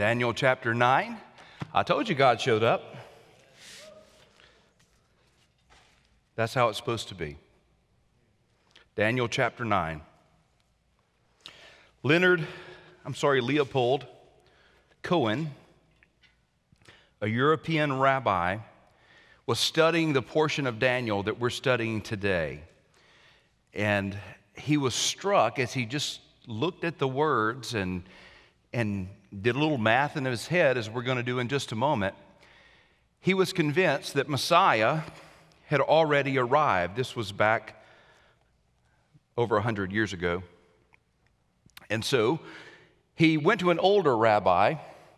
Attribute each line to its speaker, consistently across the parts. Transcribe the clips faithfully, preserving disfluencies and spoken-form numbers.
Speaker 1: Daniel chapter nine. I told you God showed up. That's how it's supposed to be. Daniel chapter nine. Leonard, I'm sorry, Leopold Cohen, a European rabbi, was studying the portion of Daniel that we're studying today. And he was struck as he just looked at the words and, and did a little math in his head, as we're going to do in just a moment. He was convinced that Messiah had already arrived. This was back over one hundred years ago. And so he went to an older rabbi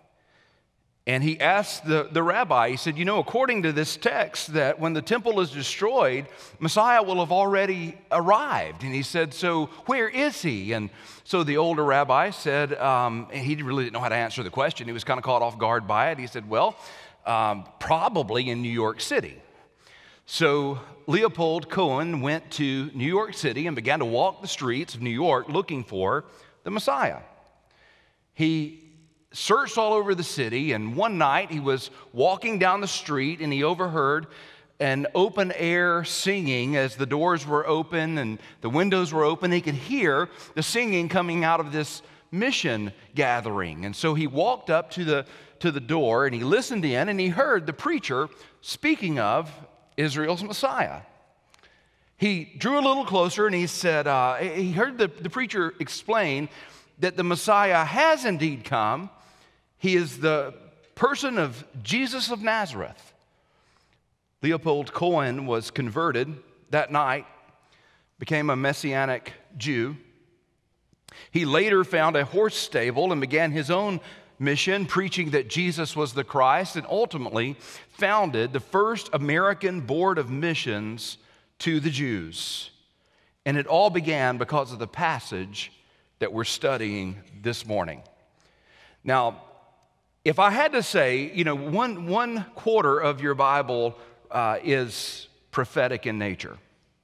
Speaker 1: and he asked the, the rabbi, he said, you know, according to this text, that when the temple is destroyed, Messiah will have already arrived. And he said, so where is he? And so the older rabbi said, um, he really didn't know how to answer the question. He was kind of caught off guard by it. He said, well, um, probably in New York City. So Leopold Cohen went to New York City and began to walk the streets of New York looking for the Messiah. He searched all over the city, and one night he was walking down the street and he overheard an open air singing as the doors were open and the windows were open. He could hear the singing coming out of this mission gathering. And so he walked up to the, to the door and he listened in and he heard the preacher speaking of Israel's Messiah. He drew a little closer and he said, uh, he heard the, the preacher explain that the Messiah has indeed come. He is the person of Jesus of Nazareth. Leopold Cohen was converted that night, became a Messianic Jew. He later found a horse stable and began his own mission, preaching that Jesus was the Christ, and ultimately founded the first American Board of Missions to the Jews. And it all began because of the passage that we're studying this morning. Now, if I had to say, you know, one, one quarter of your Bible uh, is prophetic in nature.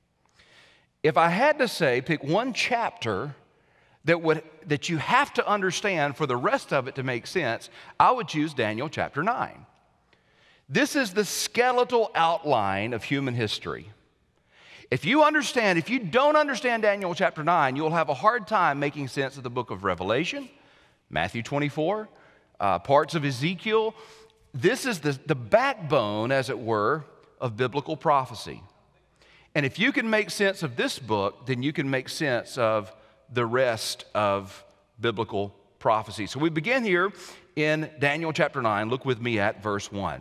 Speaker 1: If I had to say, pick one chapter that would that you have to understand for the rest of it to make sense, I would choose Daniel chapter nine. This is the skeletal outline of human history. If you understand, if you don't understand Daniel chapter nine, you'll have a hard time making sense of the book of Revelation, Matthew twenty-four, uh, parts of Ezekiel. This is the, the backbone, as it were, of biblical prophecy. And if you can make sense of this book, then you can make sense of the rest of biblical prophecy. So we begin here in Daniel chapter nine. Look with me at verse one.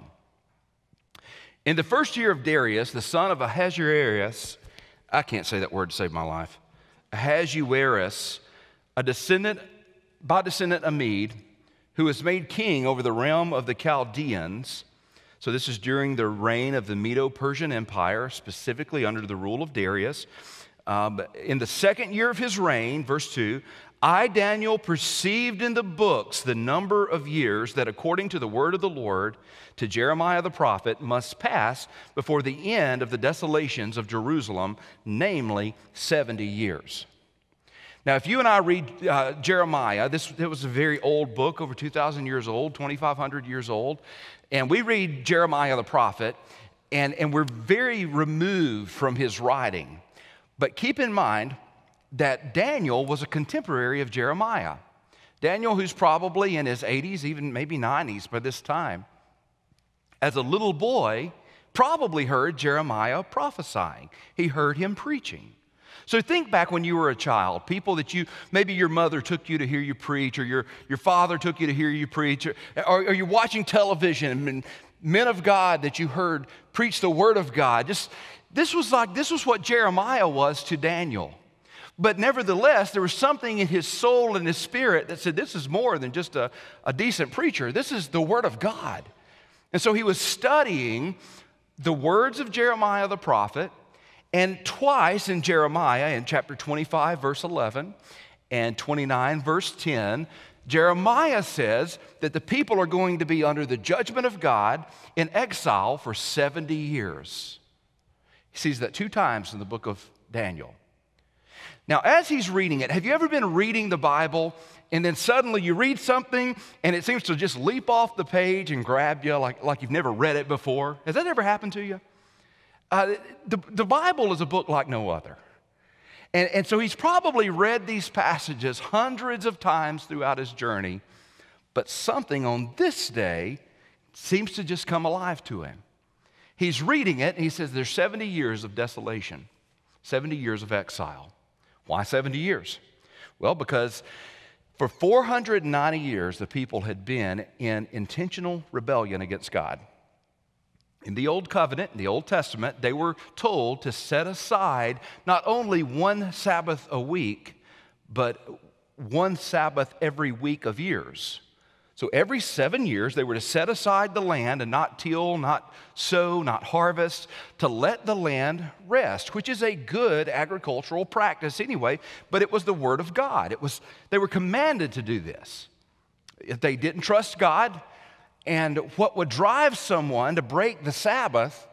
Speaker 1: In the first year of Darius, the son of Ahasuerus, I can't say that word to save my life, Ahasuerus, a descendant, by descendant a Mede, who was made king over the realm of the Chaldeans. So this is during the reign of the Medo-Persian Empire, specifically under the rule of Darius. Um, in the second year of his reign, verse two, I, Daniel, perceived in the books the number of years that, according to the word of the Lord to Jeremiah the prophet, must pass before the end of the desolations of Jerusalem, namely seventy years. Now, if you and I read uh, Jeremiah, this it was a very old book, over two thousand years old, twenty-five hundred years old, and we read Jeremiah the prophet, and, and we're very removed from his writing. But keep in mind that Daniel was a contemporary of Jeremiah. Daniel, who's probably in his eighties, even maybe nineties by this time, as a little boy, probably heard Jeremiah prophesying. He heard him preaching. So think back when you were a child, people that you, maybe your mother took you to hear you preach, or your, your father took you to hear you preach, or, or, or you're watching television, and men of God that you heard preach the word of God. Just, this was like, this was what Jeremiah was to Daniel. But nevertheless, there was something in his soul and his spirit that said, this is more than just a, a decent preacher. This is the word of God. And so he was studying the words of Jeremiah the prophet, and twice in Jeremiah, in chapter twenty-five, verse eleven, and twenty-nine, verse ten, Jeremiah says that the people are going to be under the judgment of God in exile for seventy years. He sees that two times in the book of Daniel. Now, as he's reading it, have you ever been reading the Bible and then suddenly you read something and it seems to just leap off the page and grab you like, like you've never read it before? Has that ever happened to you? Uh, the, the Bible is a book like no other. And, and so he's probably read these passages hundreds of times throughout his journey, but something on this day seems to just come alive to him. He's reading it and he says there's seventy years of desolation, seventy years of exile. Why seventy years? Well, because for four hundred ninety years, the people had been in intentional rebellion against God. In the Old Covenant, in the Old Testament, they were told to set aside not only one Sabbath a week, but one Sabbath every week of years. So every seven years, they were to set aside the land and not till, not sow, not harvest, to let the land rest, which is a good agricultural practice anyway, but it was the word of God. It was, they were commanded to do this. If they didn't trust God, and what would drive someone to break the Sabbath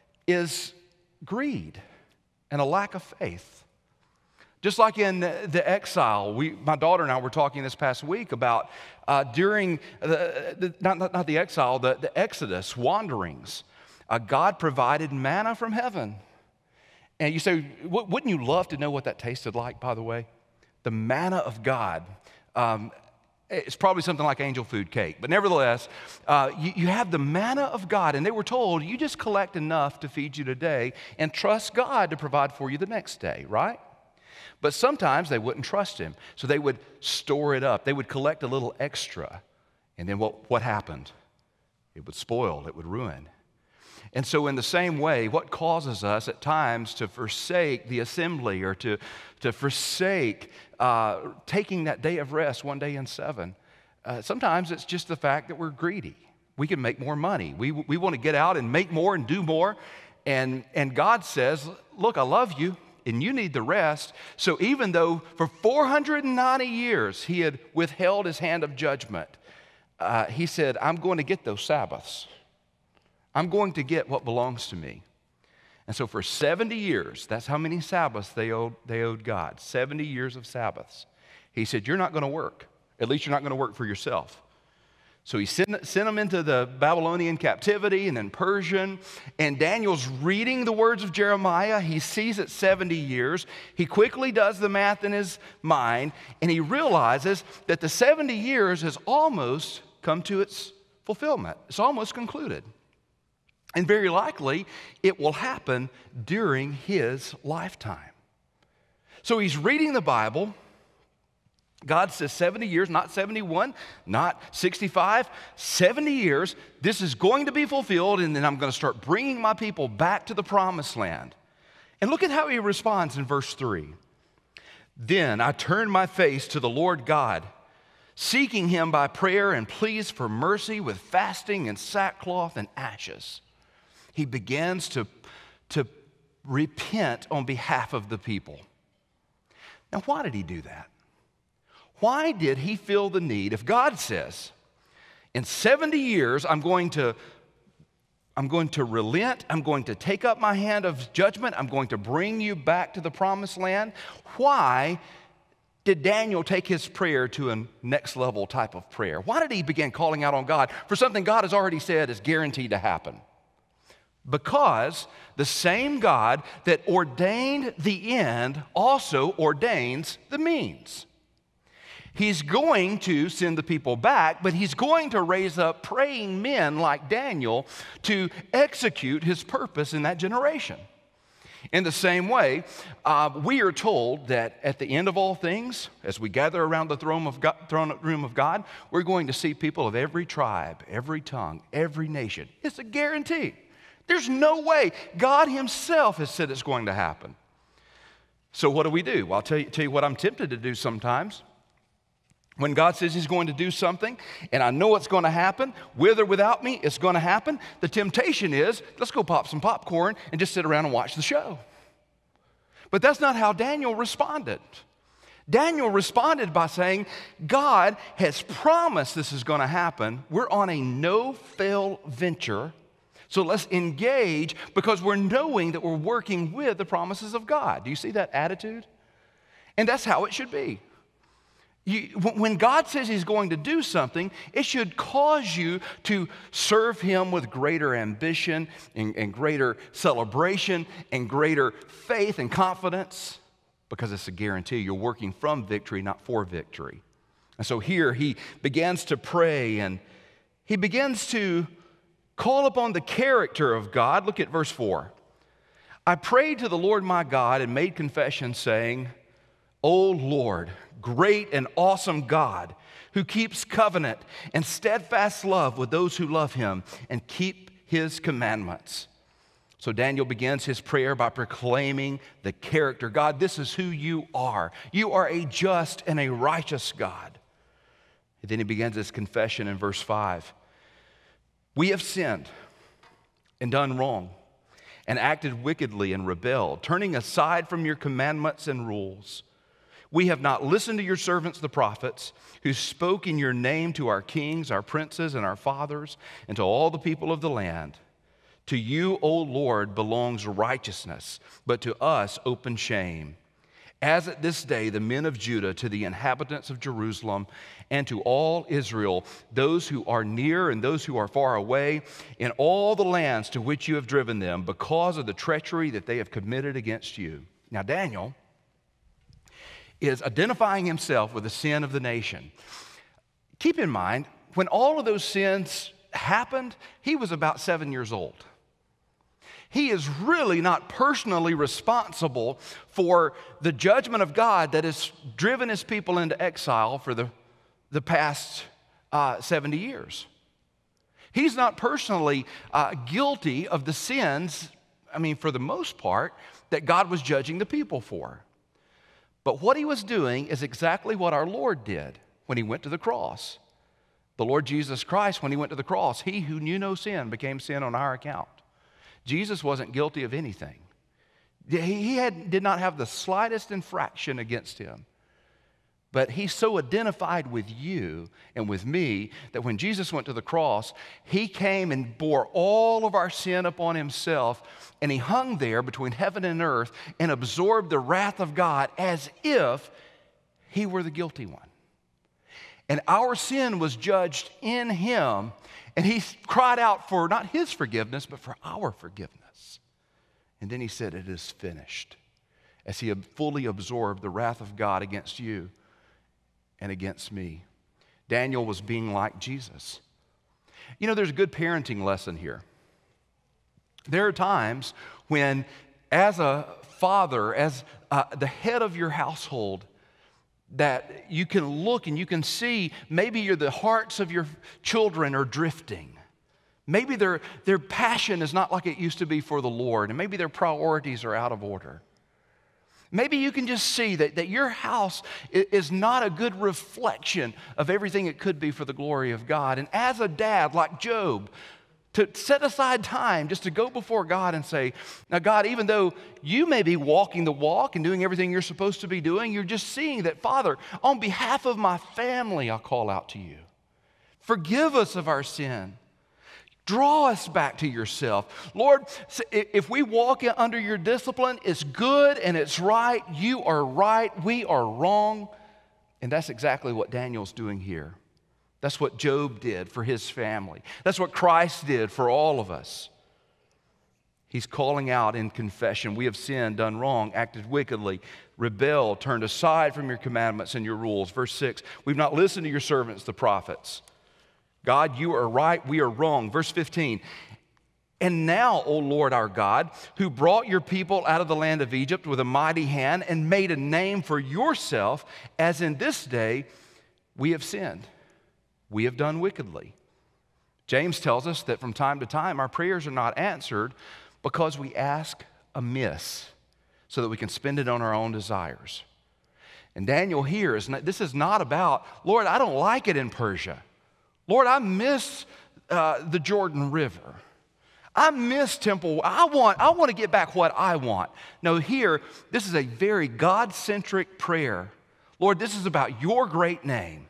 Speaker 1: is greed and a lack of faith. Just like in the exile, we, my daughter and I were talking this past week about uh, during, the, the, not, not, not the exile, the, the Exodus wanderings, uh, God provided manna from heaven. And you say, wouldn't you love to know what that tasted like, by the way? The manna of God. Um, it's probably something like angel food cake. But nevertheless, uh, you, you have the manna of God. And they were told, you just collect enough to feed you today and trust God to provide for you the next day, right? But sometimes they wouldn't trust him, so they would store it up. They would collect a little extra, and then what, what happened? It would spoil, it would ruin. And so in the same way, what causes us at times to forsake the assembly or to, to forsake uh, taking that day of rest one day in seven, uh, sometimes it's just the fact that we're greedy. We can make more money. We, we want to get out and make more and do more, and, and God says, look, I love you. And you need the rest. So even though for four hundred ninety years he had withheld his hand of judgment, uh, he said, I'm going to get those Sabbaths. I'm going to get what belongs to me. And so for seventy years, that's how many Sabbaths they owed, they owed God, seventy years of Sabbaths. He said, you're not going to work. At least you're not going to work for yourself. So he sent, sent them into the Babylonian captivity and then Persian. And Daniel's reading the words of Jeremiah. He sees it seventy years. He quickly does the math in his mind. And he realizes that the seventy years has almost come to its fulfillment. It's almost concluded. And very likely, it will happen during his lifetime. So he's reading the Bible. God says seventy years, not seventy-one, not sixty-five, seventy years. This is going to be fulfilled, and then I'm going to start bringing my people back to the promised land. And look at how he responds in verse three. Then I turned my face to the Lord God, seeking him by prayer and pleas for mercy with fasting and sackcloth and ashes. He begins to, to repent on behalf of the people. Now, why did he do that? Why did he feel the need? If God says, in seventy years, I'm going to, I'm going to relent, I'm going to take up my hand of judgment, I'm going to bring you back to the promised land, why did Daniel take his prayer to a next level type of prayer? Why did he begin calling out on God for something God has already said is guaranteed to happen? Because the same God that ordained the end also ordains the means. He's going to send the people back, but he's going to raise up praying men like Daniel to execute his purpose in that generation. In the same way, uh, we are told that at the end of all things, as we gather around the throne, of God, throne room of God, we're going to see people of every tribe, every tongue, every nation. It's a guarantee. There's no way. God himself has said it's going to happen. So what do we do? Well, I'll tell you, tell you what I'm tempted to do sometimes. When God says he's going to do something, and I know it's going to happen, with or without me, it's going to happen, the temptation is, let's go pop some popcorn and just sit around and watch the show. But that's not how Daniel responded. Daniel responded by saying, God has promised this is going to happen. We're on a no-fail venture, so let's engage because we're knowing that we're working with the promises of God. Do you see that attitude? And that's how it should be. You, when God says he's going to do something, it should cause you to serve him with greater ambition and, and greater celebration and greater faith and confidence, because it's a guarantee you're working from victory, not for victory. And so here he begins to pray, and he begins to call upon the character of God. Look at verse four. I prayed to the Lord my God and made confession, saying, O Lord, great and awesome God, who keeps covenant and steadfast love with those who love him and keep his commandments. So Daniel begins his prayer by proclaiming the character. God, this is who you are. You are a just and a righteous God. And then he begins his confession in verse five. We have sinned and done wrong and acted wickedly and rebelled, turning aside from your commandments and rules. We have not listened to your servants, the prophets, who spoke in your name to our kings, our princes, and our fathers, and to all the people of the land. To you, O Lord, belongs righteousness, but to us open shame. As at this day, the men of Judah, to the inhabitants of Jerusalem, and to all Israel, those who are near and those who are far away, in all the lands to which you have driven them, because of the treachery that they have committed against you. Now, Daniel is identifying himself with the sin of the nation. Keep in mind, when all of those sins happened, he was about seven years old. He is really not personally responsible for the judgment of God that has driven his people into exile for the, the past uh, seventy years. He's not personally uh, guilty of the sins, I mean, for the most part, that God was judging the people for. But what he was doing is exactly what our Lord did when he went to the cross. The Lord Jesus Christ, when he went to the cross, he who knew no sin became sin on our account. Jesus wasn't guilty of anything. He had, did not have the slightest infraction against him. But he so identified with you and with me that when Jesus went to the cross, he came and bore all of our sin upon himself, and he hung there between heaven and earth and absorbed the wrath of God as if he were the guilty one. And our sin was judged in him, and he cried out for not his forgiveness, but for our forgiveness. And then he said, it is finished, as he had fully absorbed the wrath of God against you and against me. Daniel was being like Jesus. You know, there's a good parenting lesson here. There are times when, as a father, as uh, the head of your household, that you can look and you can see maybe you're the hearts of your children are drifting. Maybe their, their passion is not like it used to be for the Lord, and maybe their priorities are out of order. Maybe you can just see that, that your house is not a good reflection of everything it could be for the glory of God. And as a dad, like Job, to set aside time just to go before God and say, now God, even though you may be walking the walk and doing everything you're supposed to be doing, you're just seeing that, Father, on behalf of my family, I'll call out to you. Forgive us of our sin. Draw us back to yourself. Lord, if we walk under your discipline, it's good and it's right. You are right. We are wrong. And that's exactly what Daniel's doing here. That's what Job did for his family. That's what Christ did for all of us. He's calling out in confession. We have sinned, done wrong, acted wickedly, rebelled, turned aside from your commandments and your rules. Verse six, we've not listened to your servants, the prophets. God, you are right, we are wrong. Verse fifteen, and now, O Lord our God, who brought your people out of the land of Egypt with a mighty hand and made a name for yourself, as in this day we have sinned. We have done wickedly. James tells us that from time to time our prayers are not answered because we ask amiss so that we can spend it on our own desires. And Daniel here, is not, this is not about, Lord, I don't like it in Persia. Lord, I miss uh, the Jordan River. I miss Temple. I want, I want to get back what I want. No, here, this is a very God-centric prayer. Lord, this is about your great name.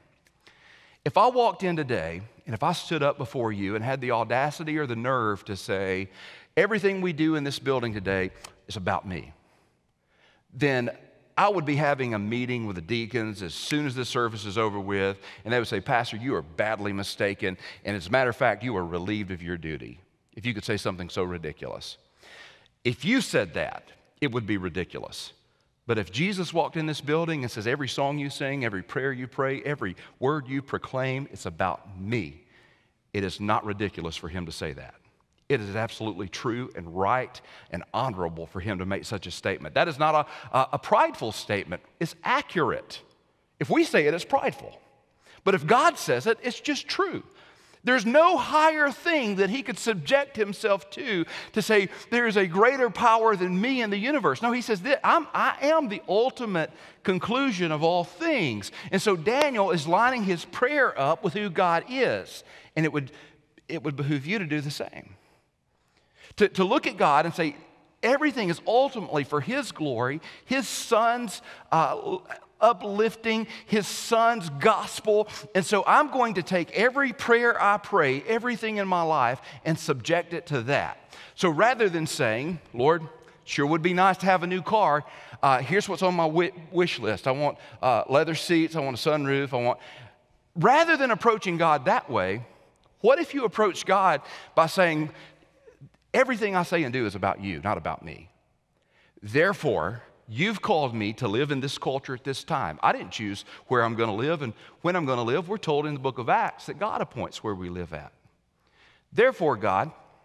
Speaker 1: If I walked in today and if I stood up before you and had the audacity or the nerve to say, everything we do in this building today is about me, then I would be having a meeting with the deacons as soon as the service is over with, and they would say, Pastor, you are badly mistaken, and as a matter of fact, you are relieved of your duty. If you could say something so ridiculous. If you said that, it would be ridiculous. But if Jesus walked in this building and says, every song you sing, every prayer you pray, every word you proclaim, it's about me, it is not ridiculous for him to say that. It is absolutely true and right and honorable for him to make such a statement. That is not a, a, a prideful statement. It's accurate. If we say it, it's prideful. But if God says it, it's just true. There's no higher thing that he could subject himself to to say there is a greater power than me in the universe. No, he says that I'm, I am the ultimate conclusion of all things. And so Daniel is lining his prayer up with who God is. And it would, it would behoove you to do the same. To, to look at God and say everything is ultimately for his glory, his son's uh, uplifting, his son's gospel. And so I'm going to take every prayer I pray, everything in my life, and subject it to that. So rather than saying, Lord, sure would be nice to have a new car, uh, here's what's on my wish list. I want uh, leather seats, I want a sunroof, I want... Rather than approaching God that way, what if you approach God by saying, everything I say and do is about you, not about me. Therefore, you've called me to live in this culture at this time. I didn't choose where I'm going to live and when I'm going to live. We're told in the book of Acts that God appoints where we live at. Therefore, God,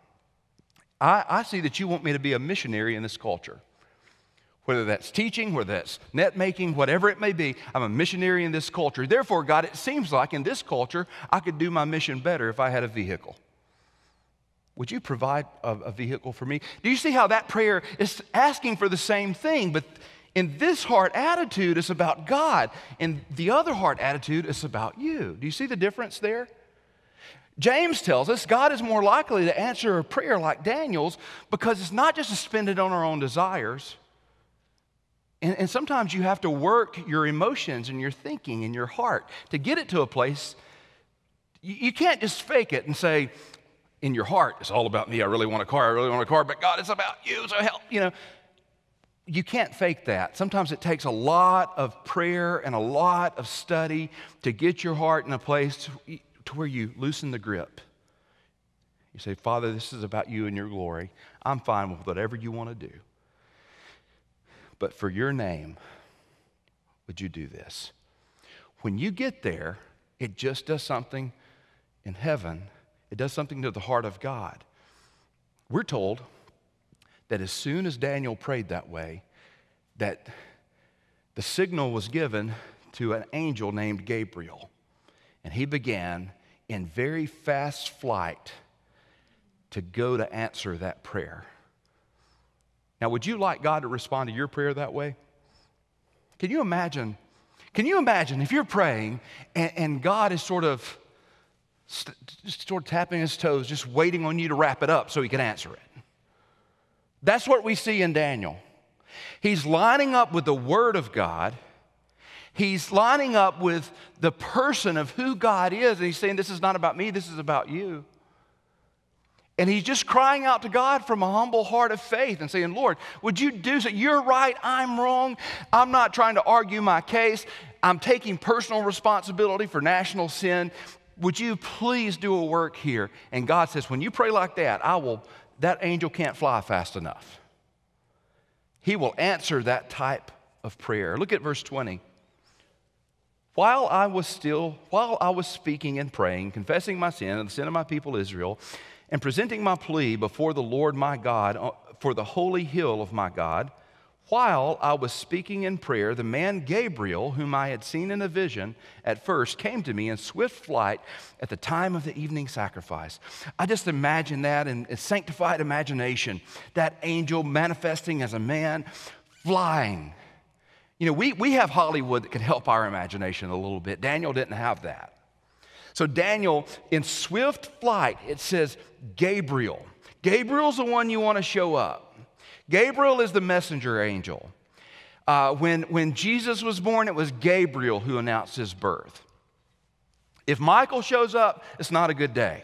Speaker 1: I, I see that you want me to be a missionary in this culture. Whether that's teaching, whether that's net making, whatever it may be, I'm a missionary in this culture. Therefore, God, it seems like in this culture, I could do my mission better if I had a vehicle. Would you provide a, a vehicle for me? Do you see how that prayer is asking for the same thing? But in this heart attitude, it's about God. In the other heart attitude, it's about you. Do you see the difference there? James tells us God is more likely to answer a prayer like Daniel's because it's not just to spend it on our own desires. And, and sometimes you have to work your emotions and your thinking and your heart to get it to a place. You, you can't just fake it and say, in your heart, it's all about me. I really want a car. I really want a car. But God, it's about you. So help, you know. You can't fake that. Sometimes it takes a lot of prayer and a lot of study to get your heart in a place to, to where you loosen the grip. You say, Father, this is about you and your glory. I'm fine with whatever you want to do. But for your name, would you do this? When you get there, it just does something in heaven. It does something to the heart of God. We're told that as soon as Daniel prayed that way, that the signal was given to an angel named Gabriel. And he began in very fast flight to go to answer that prayer. Now, would you like God to respond to your prayer that way? Can you imagine? Can you imagine if you're praying and, and God is sort of St- just sort of tapping his toes, just waiting on you to wrap it up so he can answer it. That's what we see in Daniel. He's lining up with the Word of God. He's lining up with the person of who God is, and he's saying, this is not about me, this is about you. And he's just crying out to God from a humble heart of faith and saying, Lord, would you do so? You're right, I'm wrong. I'm not trying to argue my case. I'm taking personal responsibility for national sin. Would you please do a work here? And God says, when you pray like that, I will, that angel can't fly fast enough. He will answer that type of prayer. Look at verse twenty. While I was still, while I was speaking and praying, confessing my sin and the sin of my people Israel, and presenting my plea before the Lord my God for the holy hill of my God, while I was speaking in prayer, the man Gabriel, whom I had seen in a vision at first, came to me in swift flight at the time of the evening sacrifice. I just imagine that in a sanctified imagination, that angel manifesting as a man flying. You know, we, we have Hollywood that can help our imagination a little bit. Daniel didn't have that. So Daniel, in swift flight, it says Gabriel. Gabriel's the one you want to show up. Gabriel is the messenger angel. Uh, when, when Jesus was born, it was Gabriel who announced his birth. If Michael shows up, it's not a good day.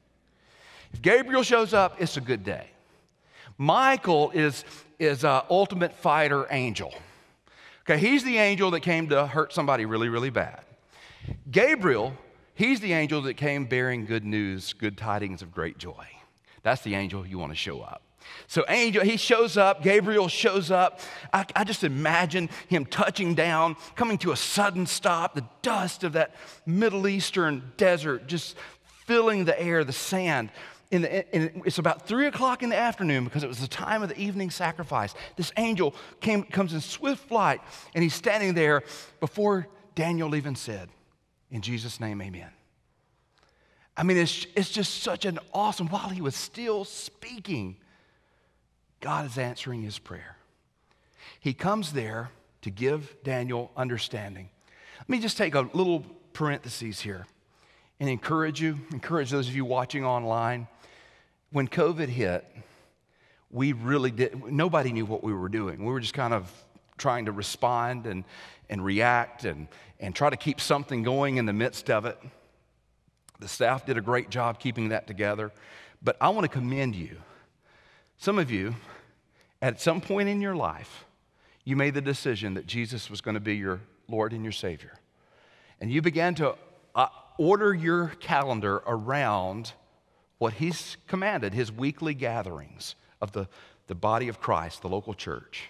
Speaker 1: If Gabriel shows up, it's a good day. Michael is, is an ultimate fighter angel. Okay, he's the angel that came to hurt somebody really, really bad. Gabriel, he's the angel that came bearing good news, good tidings of great joy. That's the angel you want to show up. So angel, he shows up, Gabriel shows up. I, I just imagine him touching down, coming to a sudden stop, the dust of that Middle Eastern desert just filling the air, the sand. In the, in, it's about three o'clock in the afternoon because it was the time of the evening sacrifice. This angel came, comes in swift flight, and he's standing there before Daniel even said, "In Jesus' name, amen." I mean, it's, it's just such an awesome, while he was still speaking, God is answering his prayer. He comes there to give Daniel understanding. Let me just take a little parenthesis here and encourage you, encourage those of you watching online. When COVID hit, we really did, nobody knew what we were doing. We were just kind of trying to respond and, and react and, and try to keep something going in the midst of it. The staff did a great job keeping that together. But I want to commend you. Some of you, at some point in your life, you made the decision that Jesus was going to be your Lord and your Savior. And you began to uh, order your calendar around what he's commanded, his weekly gatherings of the, the body of Christ, the local church.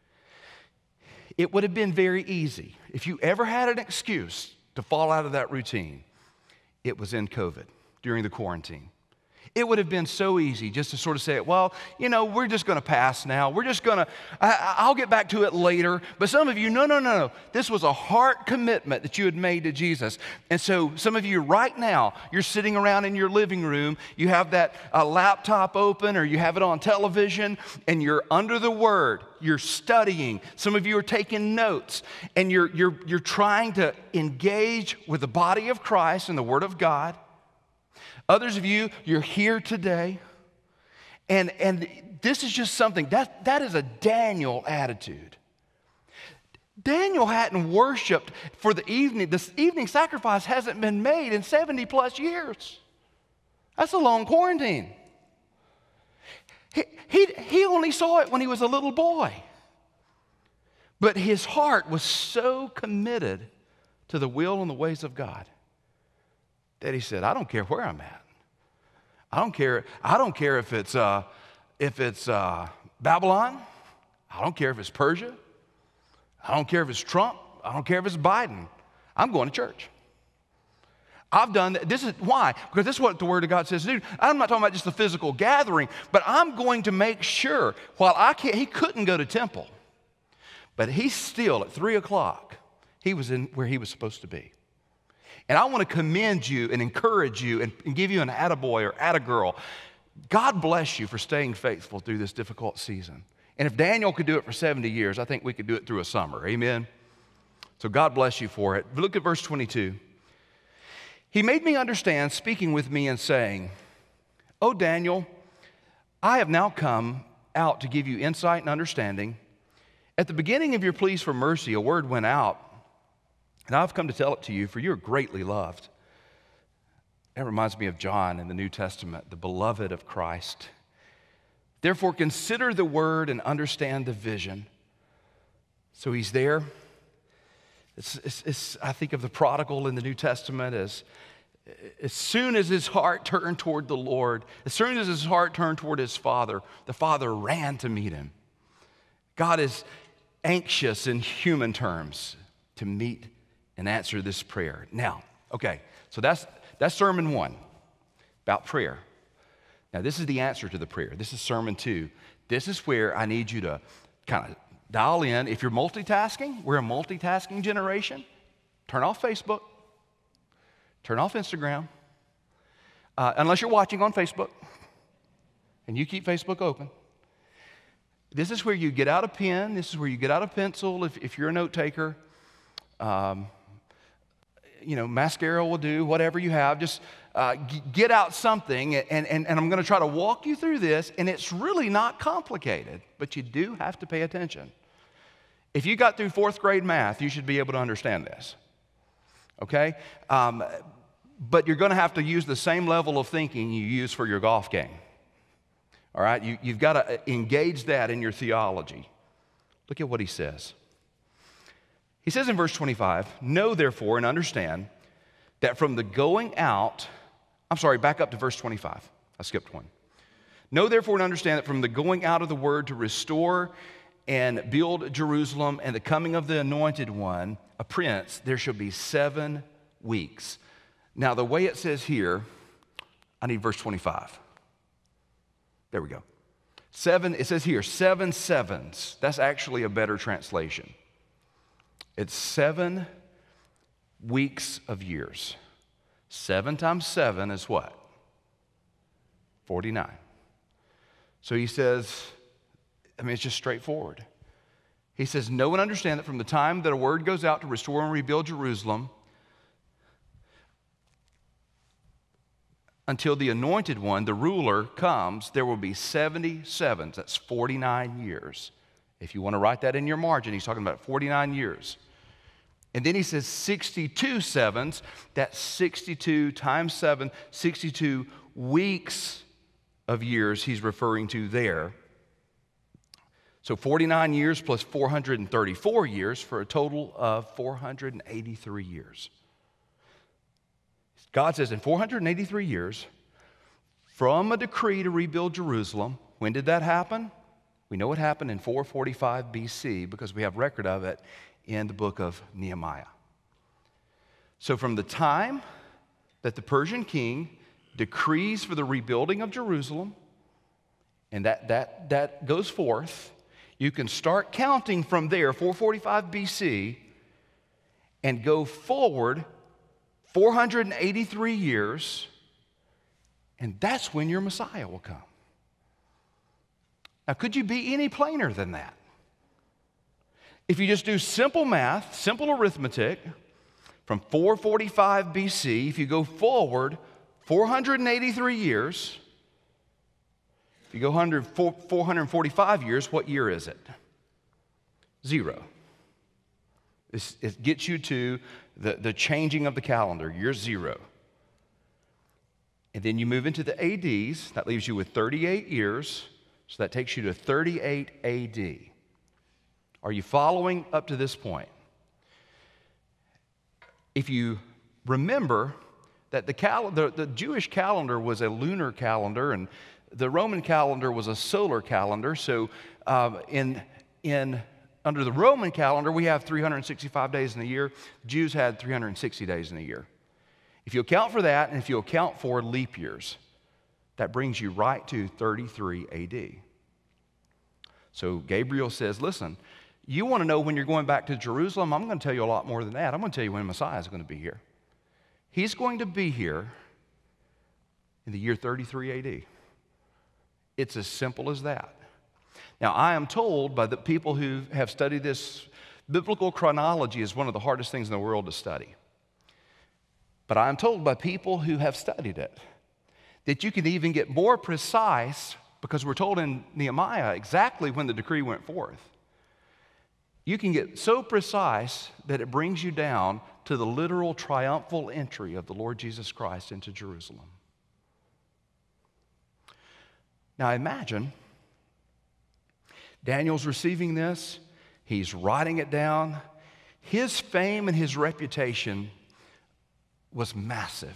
Speaker 1: It would have been very easy. If you ever had an excuse to fall out of that routine, it was in COVID, during the quarantine. It would have been so easy just to sort of say, well, you know, we're just going to pass now. We're just going to, I'll get back to it later. But some of you, no, no, no, no. This was a heart commitment that you had made to Jesus. And so some of you right now, you're sitting around in your living room. You have that uh, laptop open or you have it on television and you're under the Word. You're studying. Some of you are taking notes and you're, you're, you're trying to engage with the body of Christ and the Word of God. Others of you, you're here today, and, and this is just something, that, that is a Daniel attitude. Daniel hadn't worshiped for the evening. This evening sacrifice hasn't been made in seventy plus years. That's a long quarantine. He, he, he only saw it when he was a little boy. But his heart was so committed to the will and the ways of God that he said, I don't care where I'm at. I don't care, I don't care if it's, uh, if it's uh, Babylon. I don't care if it's Persia. I don't care if it's Trump. I don't care if it's Biden. I'm going to church. I've done that. This is why, because this is what the Word of God says to do. I'm not talking about just the physical gathering, but I'm going to make sure, while I can't, he couldn't go to temple, but he's still at three o'clock, he was in where he was supposed to be. And I want to commend you and encourage you and, and give you an attaboy or attagirl. God bless you for staying faithful through this difficult season. And if Daniel could do it for seventy years, I think we could do it through a summer. Amen? So God bless you for it. But look at verse twenty-two. He made me understand, speaking with me and saying, "O Daniel, I have now come out to give you insight and understanding. At the beginning of your pleas for mercy, a word went out, and I've come to tell it to you, for you are greatly loved." That reminds me of John in the New Testament, the beloved of Christ. "Therefore, consider the word and understand the vision." So he's there. It's, it's, it's, I think of the prodigal in the New Testament as, as soon as his heart turned toward the Lord, as soon as his heart turned toward his father, the father ran to meet him. God is anxious in human terms to meet and answer this prayer. Now, okay, so that's that's sermon one about prayer. Now, this is the answer to the prayer. This is sermon two. This is where I need you to kind of dial in. If you're multitasking, we're a multitasking generation. Turn off Facebook. Turn off Instagram. Uh, unless you're watching on Facebook, and you keep Facebook open. This is where you get out a pen. This is where you get out a pencil if, if you're a note taker. Um, you know, mascara will do, whatever you have. Just uh, g- get out something, and, and, and I'm going to try to walk you through this, and it's really not complicated, but you do have to pay attention. If you got through fourth grade math, you should be able to understand this, okay? Um, but you're going to have to use the same level of thinking you use for your golf game, all right? You, you've got to engage that in your theology. Look at what he says. He says in verse twenty-five, know therefore and understand that from the going out, I'm sorry, back up to verse twenty-five. I skipped one. Know therefore and understand that from the going out of the word to restore and build Jerusalem and the coming of the anointed one, a prince, there shall be seven weeks. Now, the way it says here, I need verse twenty-five. There we go. Seven, it says here, seven sevens. That's actually a better translation. It's seven weeks of years. Seven times seven is what? forty-nine. So he says, I mean, it's just straightforward. He says, know and understand that from the time that a word goes out to restore and rebuild Jerusalem until the anointed one, the ruler, comes, there will be seventy-sevens. That's forty-nine years. If you want to write that in your margin, he's talking about forty-nine years. And then he says sixty-two sevens. That's sixty-two times seven, sixty-two weeks of years he's referring to there. So forty-nine years plus four hundred thirty-four years for a total of four hundred eighty-three years. God says in four hundred eighty-three years, from a decree to rebuild Jerusalem, when did that happen? We know it happened in four forty-five B C because we have record of it in the book of Nehemiah. So from the time that the Persian king decrees for the rebuilding of Jerusalem, and that, that, that goes forth, you can start counting from there, four forty-five B C, and go forward four hundred eighty-three years, and that's when your Messiah will come. Now, could you be any plainer than that? If you just do simple math, simple arithmetic, from four forty-five B C, if you go forward four hundred eighty-three years, if you go four hundred forty-five years, what year is it? Zero. It's, it gets you to the, the changing of the calendar, year zero. And then you move into the A Ds, that leaves you with thirty-eight years, so that takes you to thirty-eight A D. Are you following up to this point? If you remember that the, cal- the, the Jewish calendar was a lunar calendar and the Roman calendar was a solar calendar, so um, in, in, under the Roman calendar, we have three hundred sixty-five days in a year. Jews had three hundred sixty days in a year. If you account for that, and if you account for leap years, that brings you right to thirty-three A D. So Gabriel says, listen, you want to know when you're going back to Jerusalem? I'm going to tell you a lot more than that. I'm going to tell you when Messiah is going to be here. He's going to be here in the year thirty-three A D. It's as simple as that. Now, I am told by the people who have studied this, biblical chronology is one of the hardest things in the world to study. But I am told by people who have studied it that you can even get more precise, because we're told in Nehemiah exactly when the decree went forth. You can get so precise that it brings you down to the literal triumphal entry of the Lord Jesus Christ into Jerusalem. Now imagine Daniel's receiving this, he's writing it down. His fame and his reputation was massive.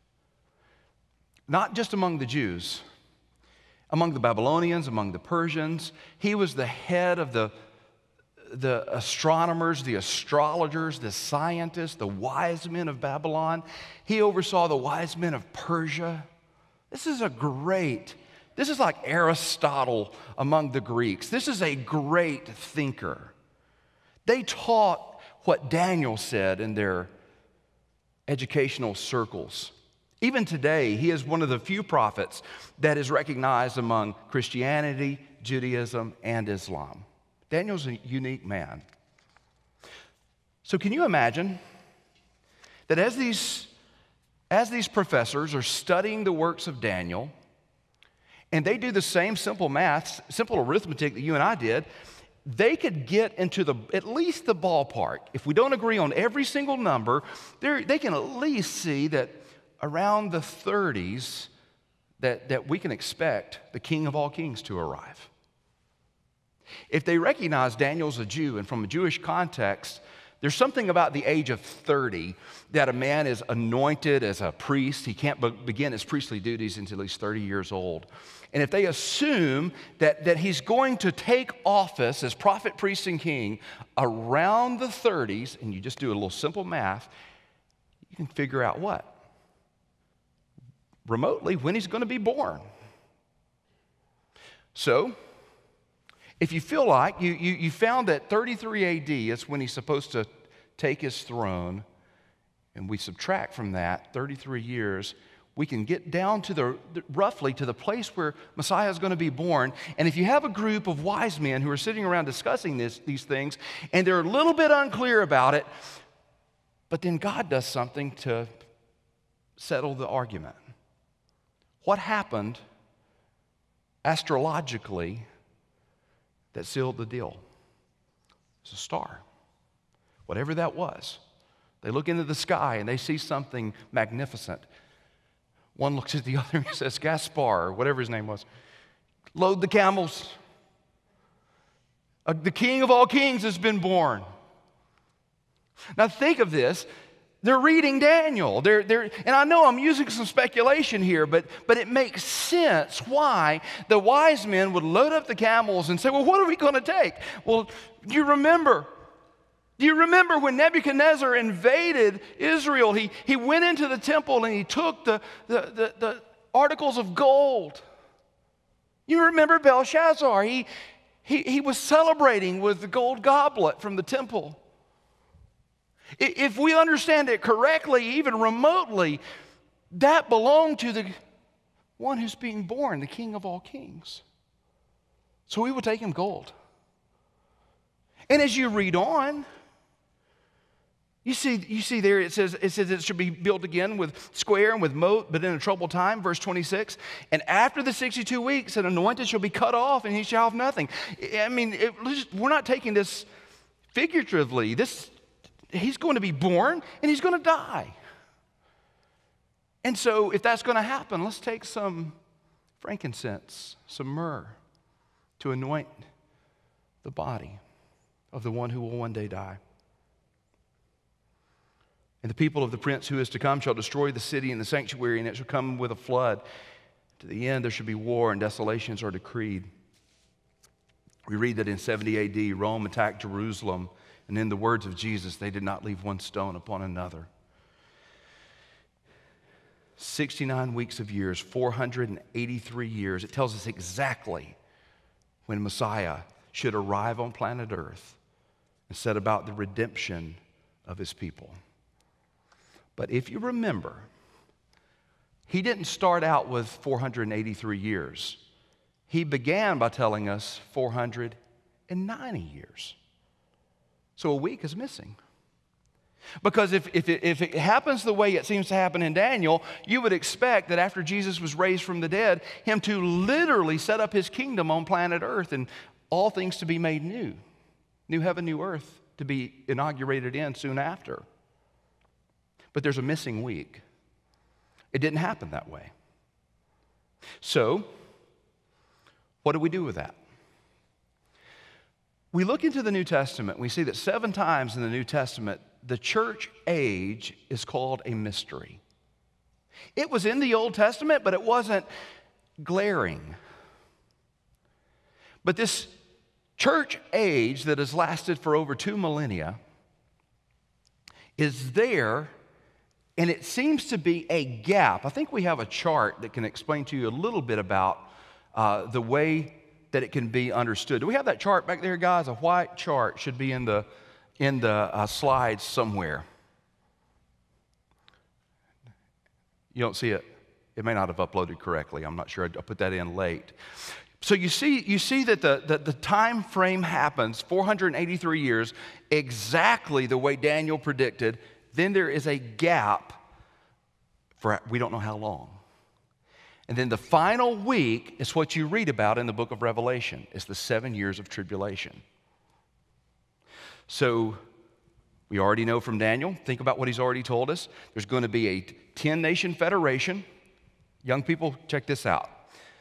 Speaker 1: Not just among the Jews, among the Babylonians, among the Persians. He was the head of the, the astronomers, the astrologers, the scientists, the wise men of Babylon. He oversaw the wise men of Persia. This is a great, this is like Aristotle among the Greeks. This is a great thinker. They taught what Daniel said in their educational circles. Even today, he is one of the few prophets that is recognized among Christianity, Judaism, and Islam. Daniel's a unique man. So can you imagine that as these, as these professors are studying the works of Daniel, and they do the same simple math, simple arithmetic that you and I did, they could get into the at least the ballpark. If we don't agree on every single number, they can at least see that around the thirties that, that we can expect the King of all kings to arrive. If they recognize Daniel's a Jew, and from a Jewish context, There's something about the age of thirty that a man is anointed as a priest. He can't be- begin his priestly duties until he's thirty years old. And if they assume that, that he's going to take office as prophet, priest, and king around the thirties, and you just do a little simple math, you can figure out what? Remotely, when he's going to be born. So, if you feel like you, you, you found that thirty-three A D is when he's supposed to take his throne, and we subtract from that thirty-three years, we can get down to the, roughly to the place where Messiah is going to be born. And if you have a group of wise men who are sitting around discussing this, these things, and they're a little bit unclear about it, but then God does something to settle the argument. What happened astrologically that sealed the deal? It's a star. Whatever that was. They look into the sky and they see something magnificent. One looks at the other and says, Gaspar, or whatever his name was, load the camels. Uh, the King of all kings has been born. Now think of this. They're reading Daniel. They're, they're, and I know I'm using some speculation here, but, but it makes sense why the wise men would load up the camels and say, well, what are we going to take? Well, do you remember? Do you remember when Nebuchadnezzar invaded Israel? He, he went into the temple and he took the, the, the, the articles of gold. You remember Belshazzar? He, he, he was celebrating with the gold goblet from the temple. If we understand it correctly, even remotely, that belonged to the one who's being born, the King of all kings. So we would take him gold. And as you read on, you see, you see there it says, it says it should be built again with square and with moat, but in a troubled time, verse twenty-six. And after the sixty-two weeks, an anointed shall be cut off, and he shall have nothing. I mean, it, we're not taking this figuratively. This He's going to be born and he's going to die. And so if that's going to happen, let's take some frankincense, some myrrh to anoint the body of the one who will one day die. And the people of the prince who is to come shall destroy the city and the sanctuary, and it shall come with a flood. To the end there shall be war, and desolations are decreed. We read that in seventy A D, Rome attacked Jerusalem. And in the words of Jesus, they did not leave one stone upon another. sixty-nine weeks of years, four hundred eighty-three years. It tells us exactly when Messiah should arrive on planet Earth and set about the redemption of his people. But if you remember, he didn't start out with four hundred eighty-three years. He began by telling us four hundred ninety years. So a week is missing. Because if, if, it, if it happens the way it seems to happen in Daniel, you would expect that after Jesus was raised from the dead, him to literally set up his kingdom on planet Earth and all things to be made new. New heaven, new earth to be inaugurated in soon after. But there's a missing week. It didn't happen that way. So, what do we do with that? We look into the New Testament, we see that seven times in the New Testament, the church age is called a mystery. It was in the Old Testament, but it wasn't glaring. But this church age that has lasted for over two millennia is there, and it seems to be a gap. I think we have a chart that can explain to you a little bit about uh, the way that it can be understood. Do we have that chart back there, guys? A white chart should be in the in the uh, slides somewhere. You don't see it. It may not have uploaded correctly. I'm not sure. I put that in late. So you see, you see that the, the, the time frame happens, four hundred eighty-three years, exactly the way Daniel predicted. Then there is a gap for we don't know how long. And then the final week is what you read about in the book of Revelation. It's the seven years of tribulation. So we already know from Daniel, think about what he's already told us. There's going to be a ten-nation federation. Young people, check this out.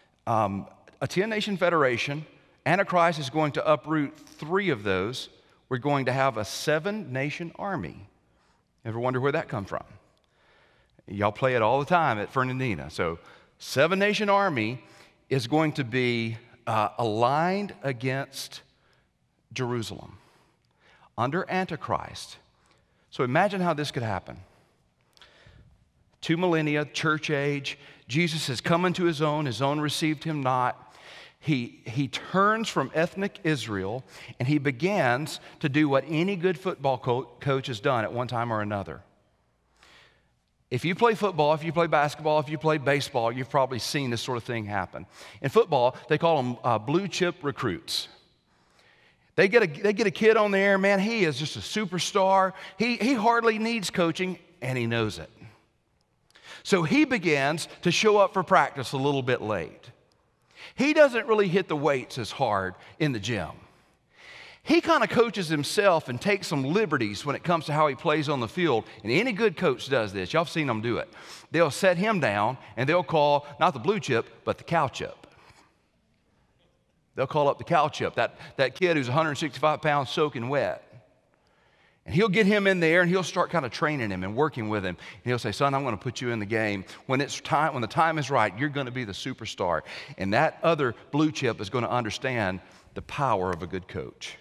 Speaker 1: Um, a ten-nation federation. Antichrist is going to uproot three of those. we're going to have a seven-nation army. Ever wonder where that come from? Y'all play it all the time at Fernandina. So seven-nation army is going to be uh, aligned against Jerusalem under Antichrist. So imagine how this could happen. Two millennia, church age, Jesus has come into his own, his own received him not. He, he turns from ethnic Israel and he begins to do what any good football co- coach has done at one time or another. If you play football, if you play basketball, if you play baseball, you've probably seen this sort of thing happen. In football, they call them uh, blue chip recruits. They get, a, they get a kid on there, man, he is just a superstar. He, he hardly needs coaching, and he knows it. So he begins to show up for practice a little bit late. He doesn't really hit the weights as hard in the gym. He kind of coaches himself and takes some liberties when it comes to how he plays on the field. And any good coach does this. Y'all have seen them do it. They'll set him down, and they'll call not the blue chip, but the cow chip. They'll call up the cow chip, that, that kid who's one hundred sixty-five pounds soaking wet. And he'll get him in there, and he'll start kind of training him and working with him. And he'll say, son, I'm going to put you in the game. When it's time, when the time is right, you're going to be the superstar. And that other blue chip is going to understand the power of a good coach.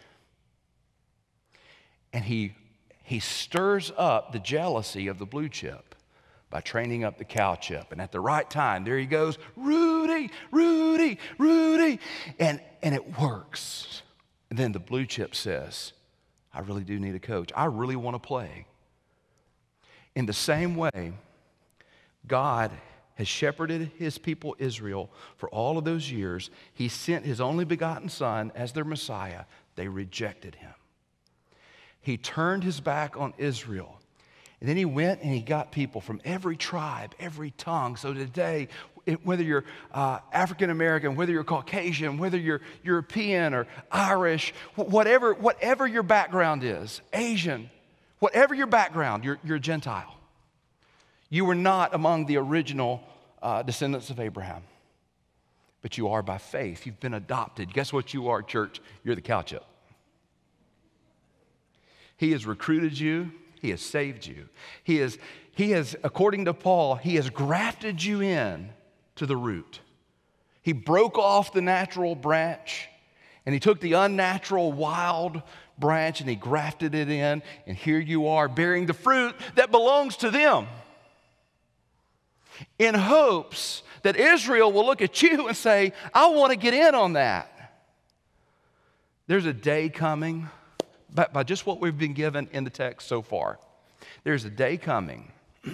Speaker 1: And he, he stirs up the jealousy of the blue chip by training up the cow chip. And at the right time, there he goes, Rudy, Rudy, Rudy. And, and it works. And then the blue chip says, I really do need a coach. I really want to play. In the same way, God has shepherded his people Israel for all of those years. He sent his only begotten son as their Messiah. They rejected him. He turned his back on Israel. And then he went and he got people from every tribe, every tongue. So today, it, whether you're uh, African American, whether you're Caucasian, whether you're European or Irish, whatever, whatever your background is, Asian, whatever your background, you're, you're a Gentile. You were not among the original uh, descendants of Abraham, but you are by faith. You've been adopted. Guess what you are, church? You're the cow chip. He has recruited you. He has saved you. He has, he has, according to Paul, he has grafted you in to the root. He broke off the natural branch, and he took the unnatural wild branch, and he grafted it in, and here you are bearing the fruit that belongs to them, in hopes that Israel will look at you and say, I want to get in on that. There's a day coming, but by just what we've been given in the text so far, there's a day coming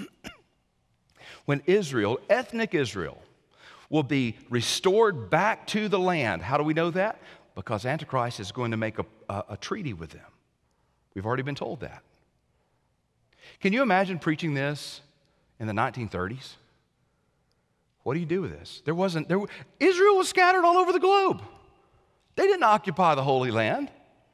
Speaker 1: when Israel, ethnic Israel, will be restored back to the land. How do we know that? Because Antichrist is going to make a, a, a treaty with them. We've already been told that. Can you imagine preaching this in the nineteen thirties? What do you do with this? There wasn't, there, Israel was scattered all over the globe. They didn't occupy the Holy Land.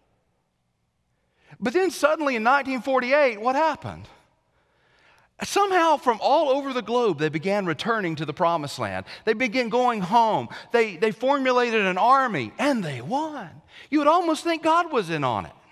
Speaker 1: But then suddenly in nineteen forty-eight, what happened? Somehow from all over the globe, they began returning to the Promised Land. They began going home. They, they formulated an army, and they won. You would almost think God was in on it.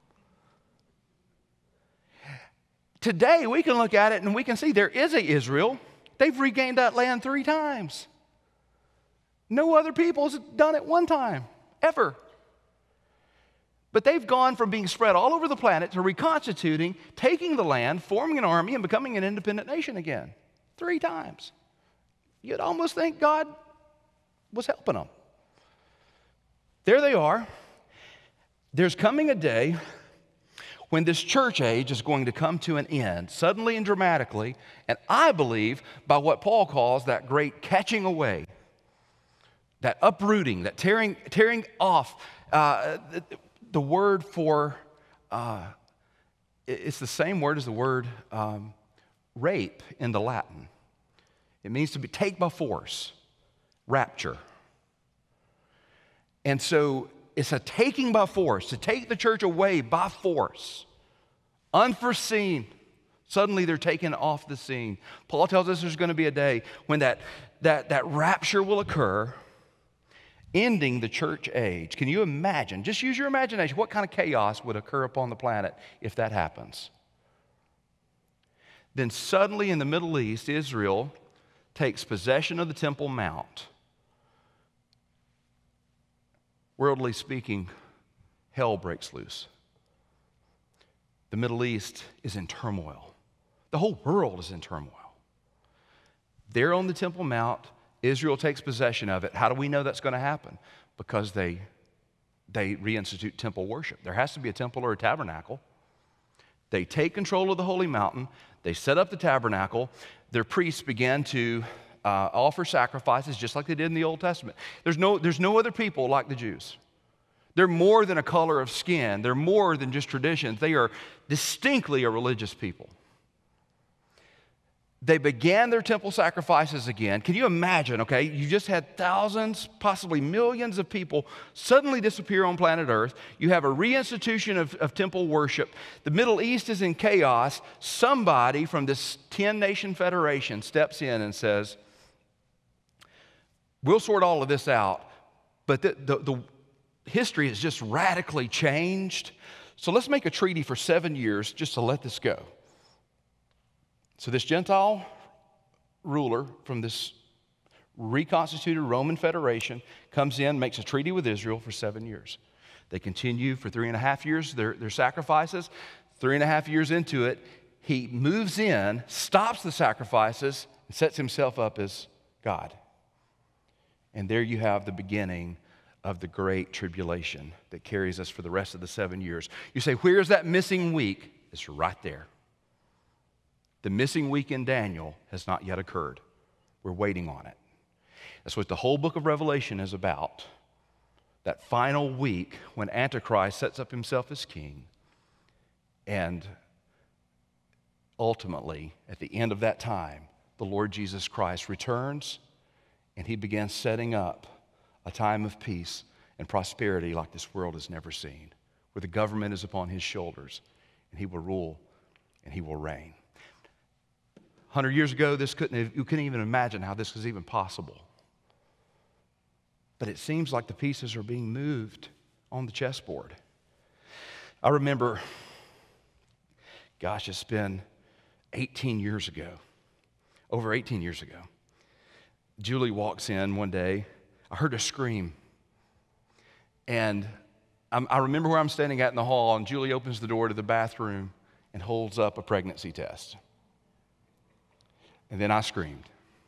Speaker 1: Today, we can look at it and we can see there is a Israel. They've regained that land three times. No other people has done it one time, ever. But they've gone from being spread all over the planet to reconstituting, taking the land, forming an army, and becoming an independent nation again. Three times. You'd almost think God was helping them. There they are. There's coming a day when this church age is going to come to an end, suddenly and dramatically, and I believe by what Paul calls that great catching away, that uprooting, that tearing, tearing off. Uh, The word for, uh, it's the same word as the word um, rape in the Latin. It means to be take by force, rapture. And so it's a taking by force, to take the church away by force, unforeseen. Suddenly they're taken off the scene. Paul tells us there's going to be a day when that, that, that rapture will occur ending the church age. Can you imagine? Just use your imagination. What kind of chaos would occur upon the planet if that happens? Then suddenly in the Middle East, Israel takes possession of the Temple Mount. Worldly speaking, hell breaks loose. The Middle East is in turmoil. The whole world is in turmoil. They're on the Temple Mount. Israel takes possession of it. How do we know that's going to happen? Because they, they reinstitute temple worship. There has to be a temple or a tabernacle. They take control of the holy mountain. They set up the tabernacle. Their priests began to uh, offer sacrifices just like they did in the Old Testament. There's no, there's no other people like the Jews. They're more than a color of skin. They're more than just traditions. They are distinctly a religious people. They began their temple sacrifices again. Can you imagine, okay, you just had thousands, possibly millions of people suddenly disappear on planet Earth. You have a reinstitution of, of temple worship. The Middle East is in chaos. Somebody from this ten-nation federation steps in and says, we'll sort all of this out, but the, the, the history has just radically changed. So let's make a treaty for seven years just to let this go. So this Gentile ruler from this reconstituted Roman Federation comes in, makes a treaty with Israel for seven years. They continue for three and a half years their, their sacrifices. Three and a half years into it, he moves in, stops the sacrifices, and sets himself up as God. And there you have the beginning of the great tribulation that carries us for the rest of the seven years. You say, where's that missing week? It's right there. The missing week in Daniel has not yet occurred. We're waiting on it. That's what the whole book of Revelation is about. That final week when Antichrist sets up himself as king. And ultimately, at the end of that time, the Lord Jesus Christ returns and he begins setting up a time of peace and prosperity like this world has never seen, where the government is upon his shoulders and he will rule and he will reign. one hundred years ago, this couldn't have, you couldn't even imagine how this was even possible. But it seems like the pieces are being moved on the chessboard. I remember, gosh, it's been eighteen years ago, over eighteen years ago. Julie walks in one day. I heard her scream. And I'm, I remember where I'm standing at in the hall, and Julie opens the door to the bathroom and holds up a pregnancy test. And then I screamed.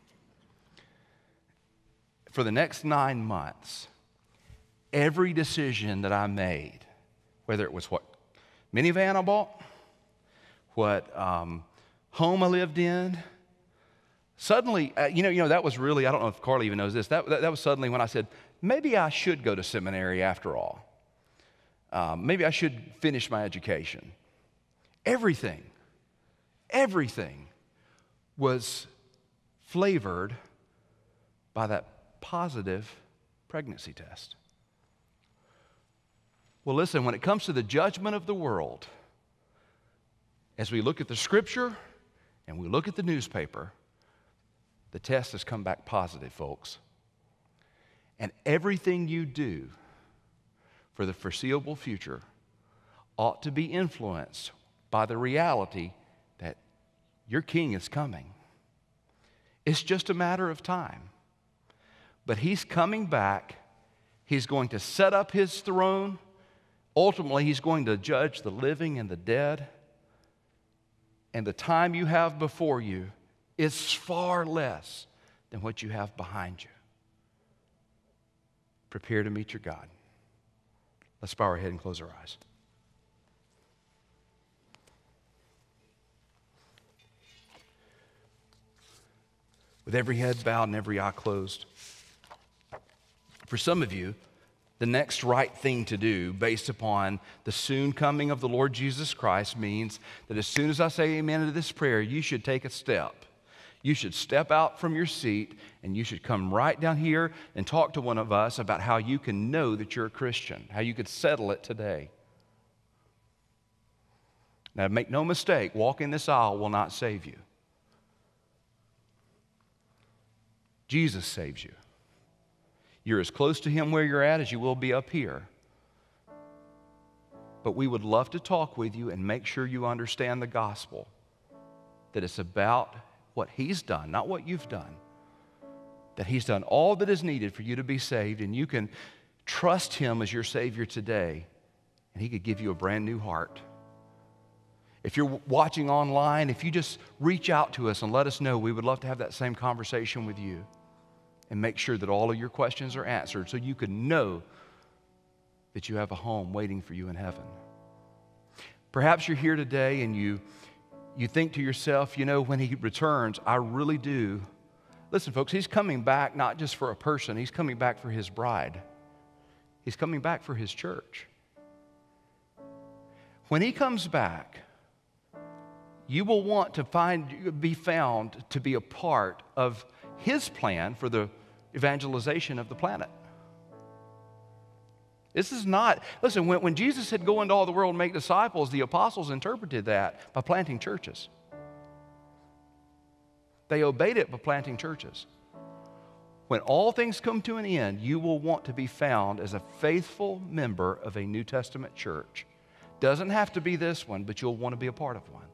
Speaker 1: For the next nine months, every decision that I made, whether it was what minivan I bought, what um, home I lived in, suddenly, uh, you know, you know, that was really, I don't know if Carly even knows this, that, that, that was suddenly when I said, maybe I should go to seminary after all. Um, maybe I should finish my education. Everything, everything was flavored by that positive pregnancy test. Well, listen, when it comes to the judgment of the world, as we look at the scripture and we look at the newspaper, the test has come back positive, folks. And everything you do for the foreseeable future ought to be influenced by the reality that your king is coming. It's just a matter of time. But he's coming back. He's going to set up his throne. Ultimately, he's going to judge the living and the dead. And the time you have before you is far less than what you have behind you. Prepare to meet your God. Let's bow our head and close our eyes. With every head bowed and every eye closed. For some of you, the next right thing to do based upon the soon coming of the Lord Jesus Christ means that as soon as I say amen to this prayer, you should take a step. You should step out from your seat and you should come right down here and talk to one of us about how you can know that you're a Christian, how you could settle it today. Now, make no mistake, walking this aisle will not save you. Jesus saves you. You're as close to Him where you're at as you will be up here. But we would love to talk with you and make sure you understand the gospel, that it's about what He's done, not what you've done. That He's done all that is needed for you to be saved, and you can trust Him as your Savior today, and He could give you a brand new heart. If you're watching online, if you just reach out to us and let us know, we would love to have that same conversation with you and make sure that all of your questions are answered so you can know that you have a home waiting for you in heaven. Perhaps you're here today and you, you think to yourself, you know, when He returns, I really do. Listen, folks, He's coming back not just for a person. He's coming back for His bride. He's coming back for His church. When He comes back, you will want to find, be found to be a part of His plan for the evangelization of the planet. This is not, listen, when, when Jesus said, go into all the world and make disciples, the apostles interpreted that by planting churches. They obeyed it by planting churches. When all things come to an end, you will want to be found as a faithful member of a New Testament church. Doesn't have to be this one, but you'll want to be a part of one.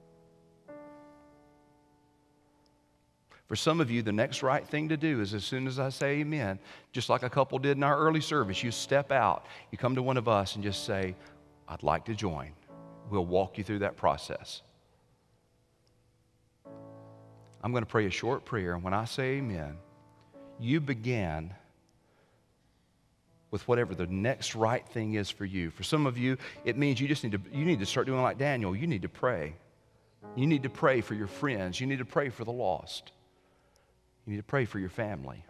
Speaker 1: For some of you, the next right thing to do is as soon as I say amen, just like a couple did in our early service, you step out, you come to one of us and just say, I'd like to join. We'll walk you through that process. I'm going to pray a short prayer, and when I say amen, you begin with whatever the next right thing is for you. For some of you, it means you just need to, you need to start doing like Daniel. You need to pray. You need to pray for your friends. You need to pray for the lost. You need to pray for your family.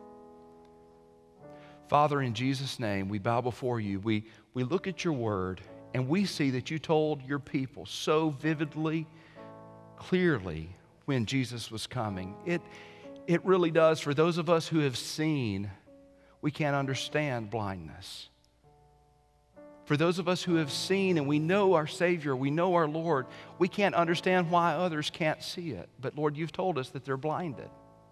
Speaker 1: Father, in Jesus' name, we bow before you. We, we look at your word, and we see that you told your people so vividly, clearly, when Jesus was coming. It, it really does. For those of us who have seen, we can't understand blindness. For those of us who have seen and we know our Savior, we know our Lord, we can't understand why others can't see it. But Lord, you've told us that they're blinded.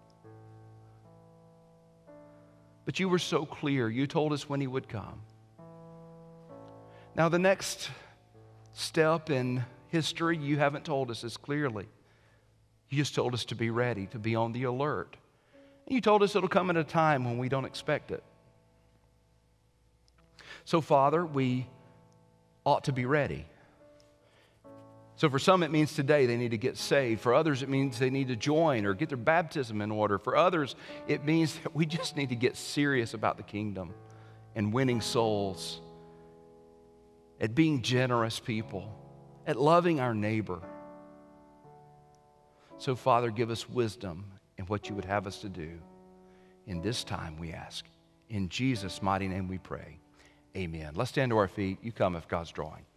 Speaker 1: But you were so clear. You told us when He would come. Now, the next step in history, you haven't told us as clearly. You just told us to be ready, to be on the alert. And you told us it'll come at a time when we don't expect it. So, Father, we ought to be ready. So for some, it means today they need to get saved. For others, it means they need to join or get their baptism in order. For others, it means that we just need to get serious about the kingdom and winning souls, at being generous people, at loving our neighbor. So, Father, give us wisdom in what you would have us to do. In this time, we ask. In Jesus' mighty name we pray. Amen. Let's stand to our feet. You come if God's drawing.